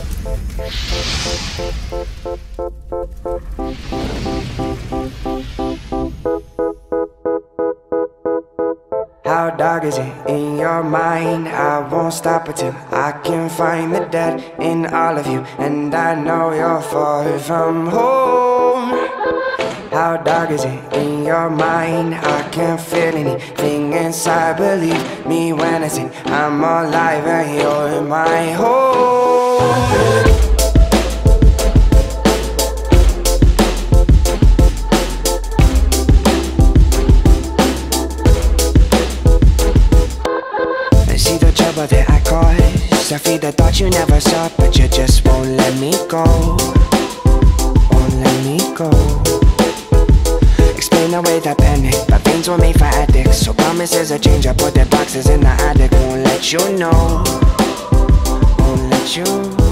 How dark is it in your mind? I won't stop until I can find the dead in all of you, and I know you're far from home. How dark is it in your mind? I can't feel anything inside. Believe me when I say I'm alive and you're my home. Trouble that I caused, I feed the thought you never saw, but you just won't let me go. Won't let me go. Explain away the panic, but veins were made for addicts. So promises of change, I put the boxes in the attic. Won't let you know. Won't let you